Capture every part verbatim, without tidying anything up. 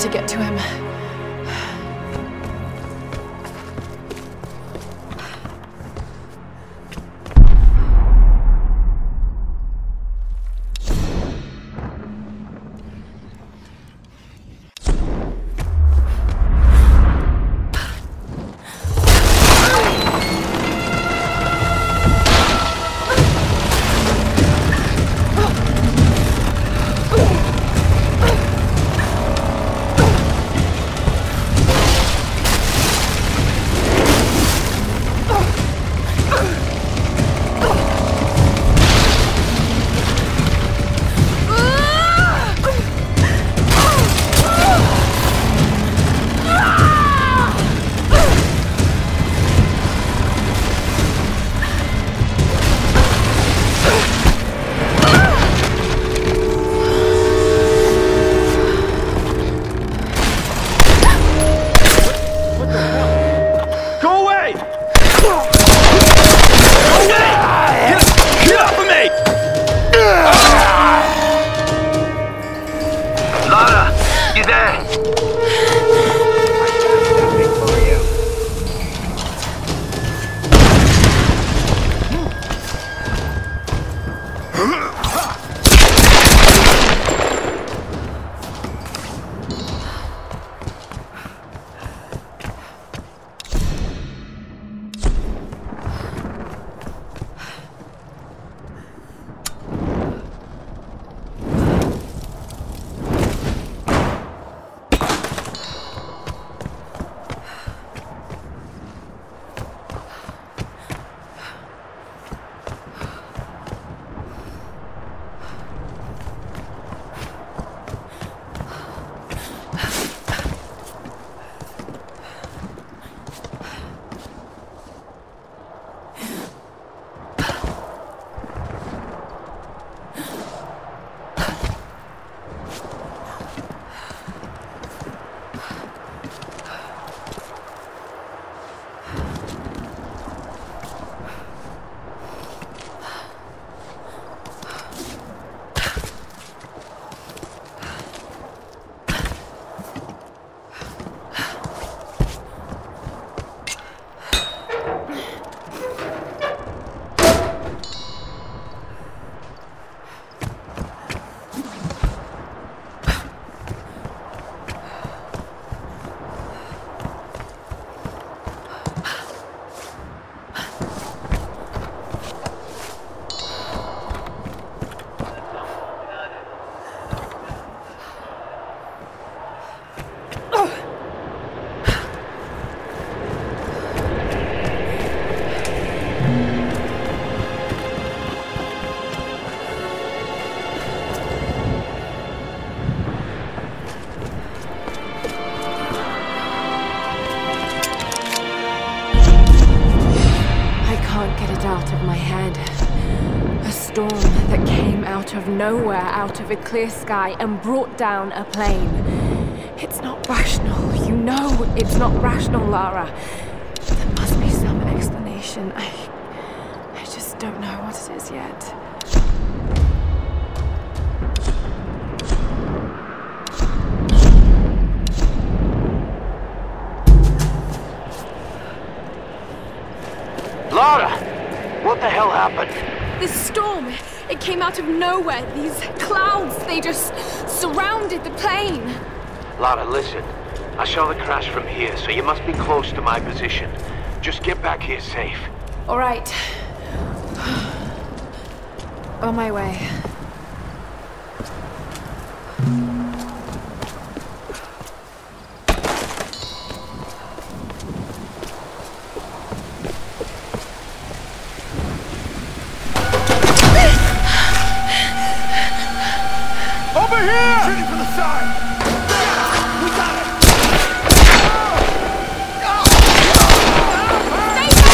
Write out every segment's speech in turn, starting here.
to get to him. Out of nowhere, out of a clear sky, and brought down a plane. It's not rational. You know it's not rational, Lara. There must be some explanation. I... I just don't know what it is yet. Lara! What the hell happened? This storm, it came out of nowhere. These clouds, they just surrounded the plane. Lara, listen. I saw the crash from here, so you must be close to my position. Just get back here safe. All right. On my way. Over here! Shooting from the side! We got it! Stay back!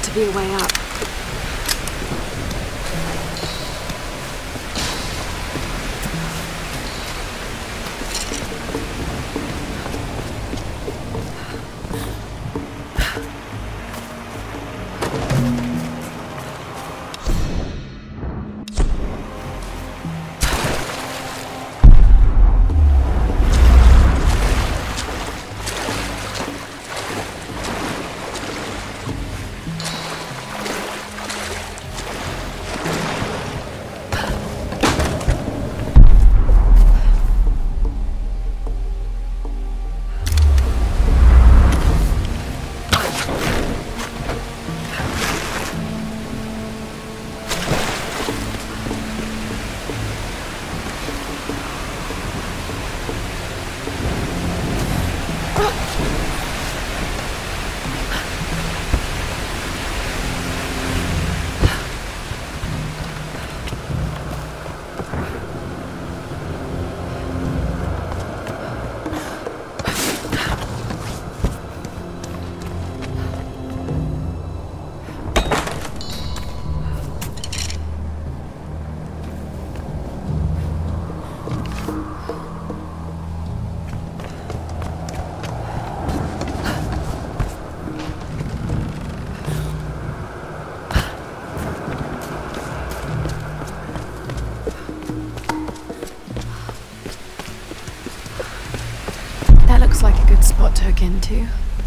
to be a way up. Looks like a good spot to hook into.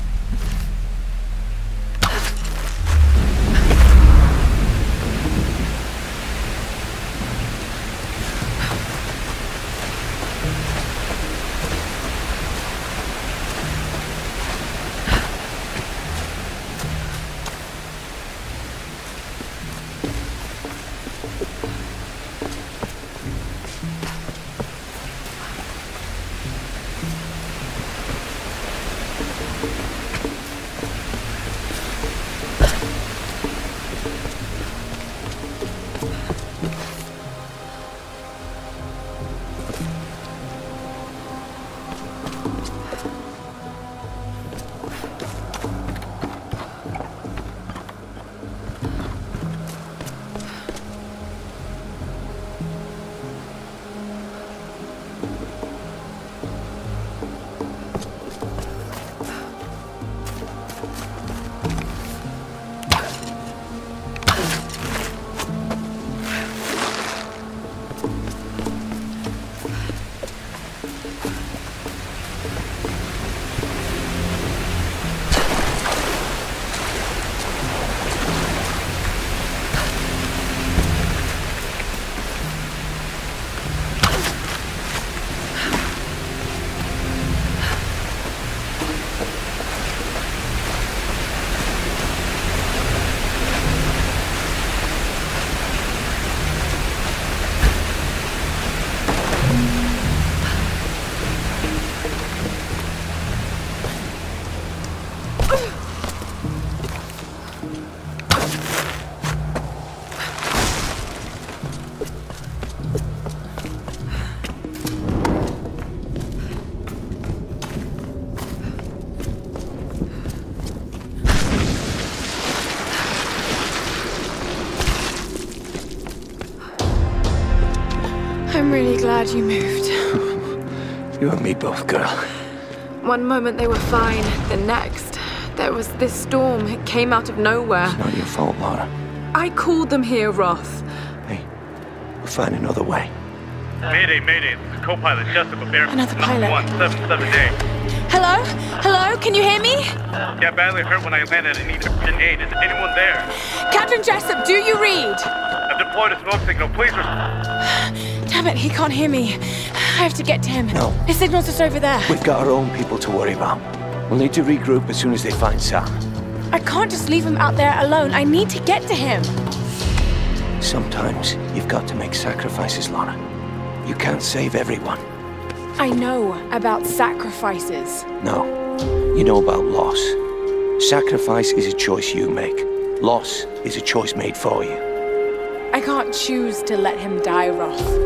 I'm really glad you moved. You and me both, girl. One moment they were fine, the next, there was this storm. It came out of nowhere. It's not your fault, Lara. I called them here, Roth. Hey, we'll find another way. Mayday, mayday. This is co-pilot Jessup of Air Another pilot. one seven seven eight. Hello? Hello? Can you hear me? Got badly hurt when I landed and needed urgent aid. Is anyone there? Captain Jessup, do you read? I've deployed a smoke signal. Please respond. Damn it, he can't hear me. I have to get to him. No. His signal's just over there. We've got our own people to worry about. We'll need to regroup as soon as they find Sam. I can't just leave him out there alone. I need to get to him. Sometimes you've got to make sacrifices, Lara. You can't save everyone. I know about sacrifices. No. You know about loss. Sacrifice is a choice you make. Loss is a choice made for you. I can't choose to let him die, Roth.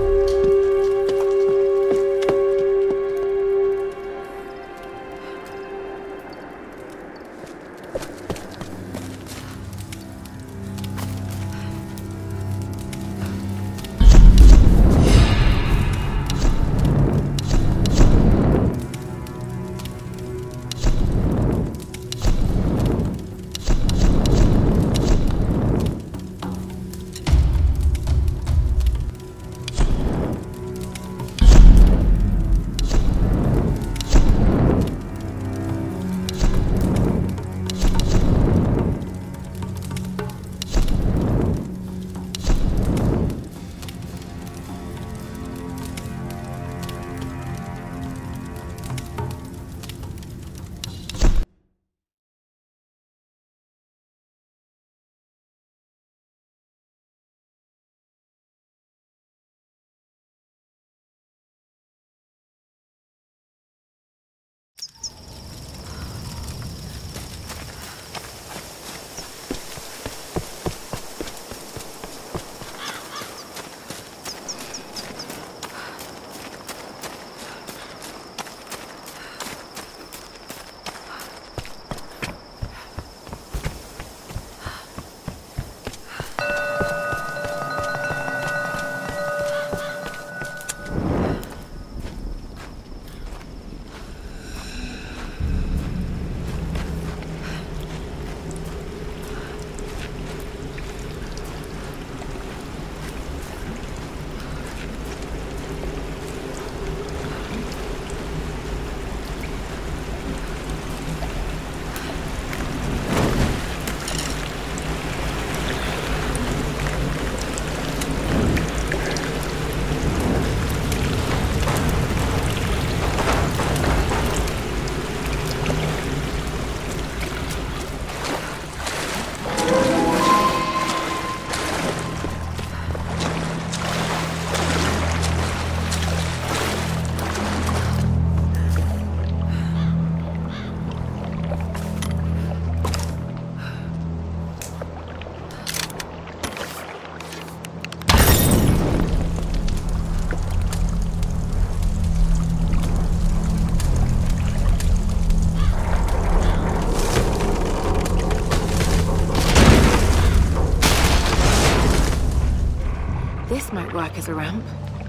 back as a ramp.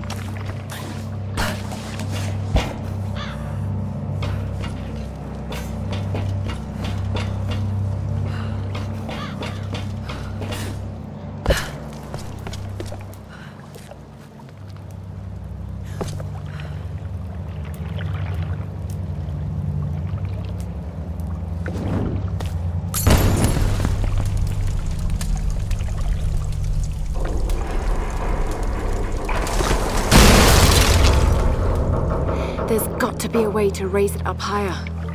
There's got to be a way to raise it up higher.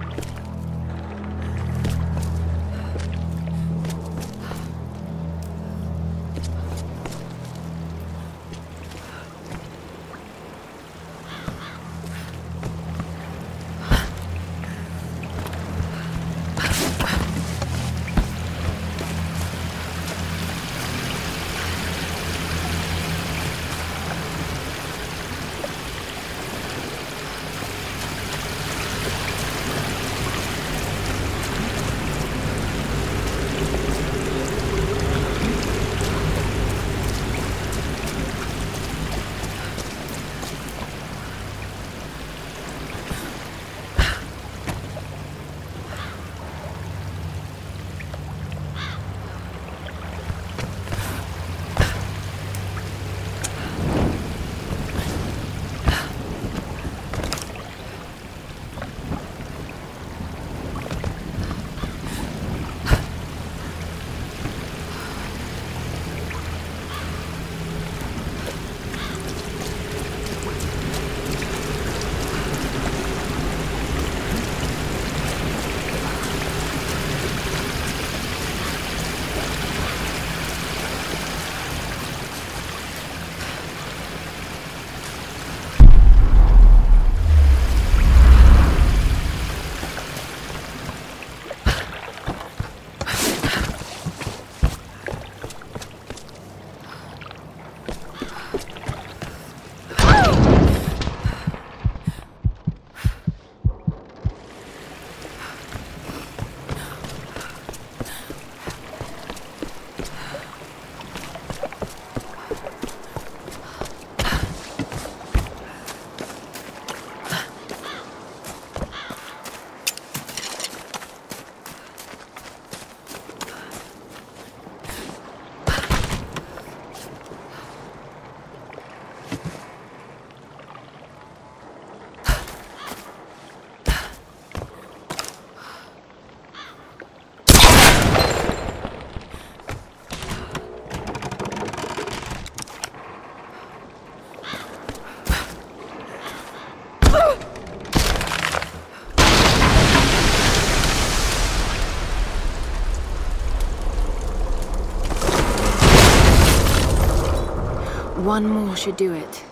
One more should do it.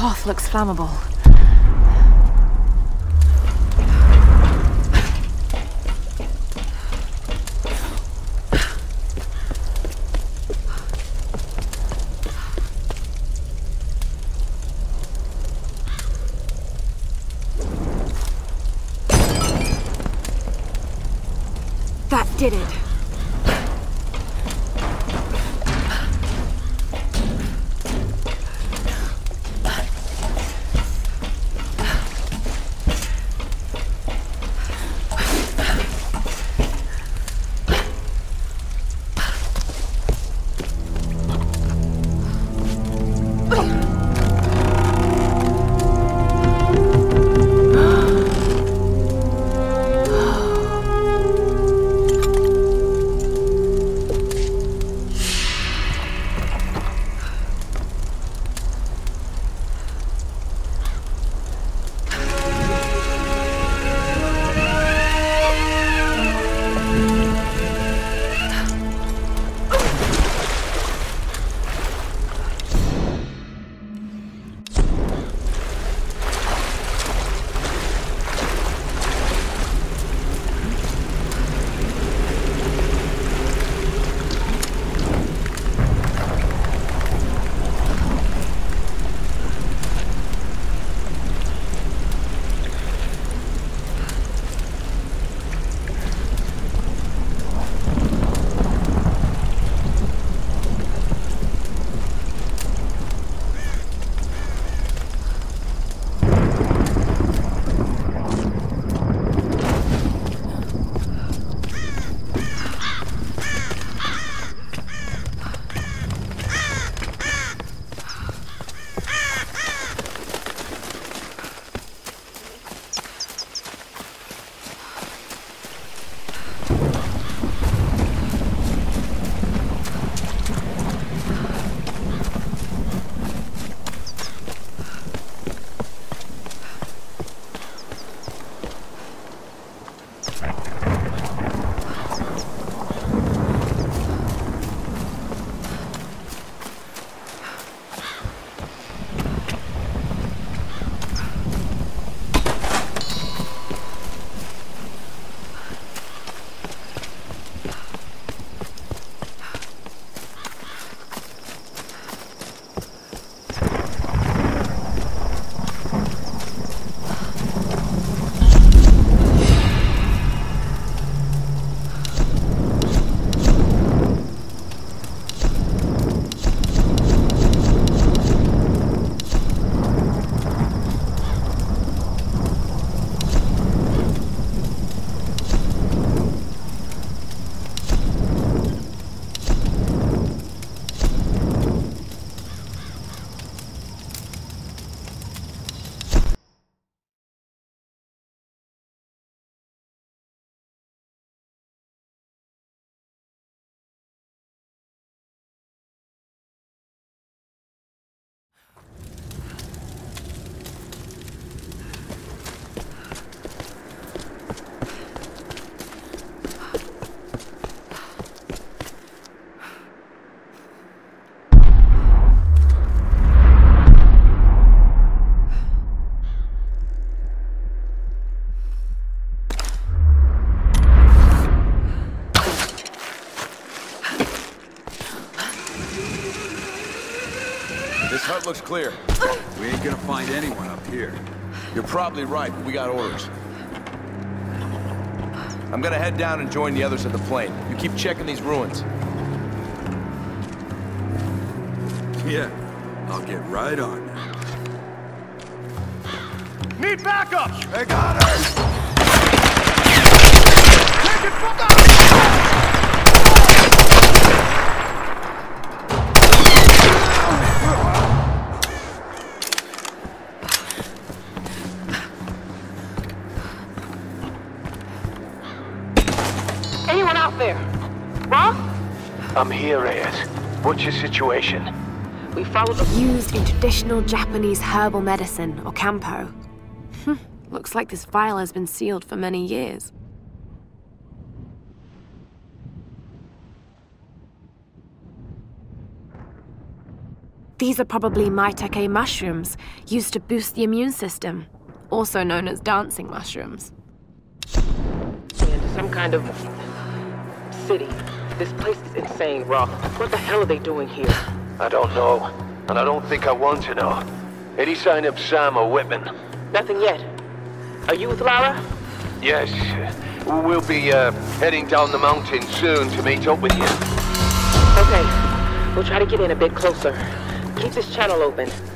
cloth looks flammable. That did it. This hut looks clear. We ain't gonna find anyone up here. You're probably right, but we got orders. I'm gonna head down and join the others at the plane. You keep checking these ruins. Yeah, I'll get right on that. Need backup! They got her! Take it from the... Anyone out there? Roth? I'm here, Reyes. What's your situation? We followed the... Used in traditional Japanese herbal medicine, or Kampo. Hm, looks like this vial has been sealed for many years. These are probably Maitake mushrooms, used to boost the immune system, also known as dancing mushrooms. Into some kind of city. This place is insane, Roth. What the hell are they doing here? I don't know, and I don't think I want to know. Any sign of Sam or Whitman? Nothing yet. Are you with Lara? Yes. We'll be uh, heading down the mountain soon to meet up with you. Okay. We'll try to get in a bit closer. Keep this channel open.